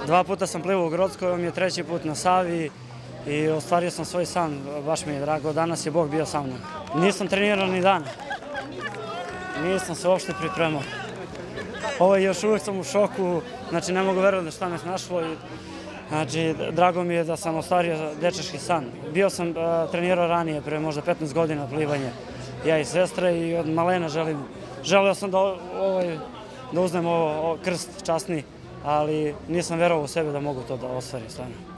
2 puta sam plivao u Grockoj, ovo mi je 3. put na Savi i ostvario sam svoj san, baš mi je drago. Danas je Bog bio sa mnom. Nisam trenirao ni dana. Nisam se uopšte pripremao. Još uvijek sam u šoku, znači ne mogu verovati šta me snašlo. Znači, drago mi je da sam ostvario dečački san. Bio sam trenirao ranije, pre možda 15 godina plivanje, ja i sestra, i od malena želeo sam da uzmem krst časni, ali nisam verovao u sebe da mogu to da ostvarim stvarno.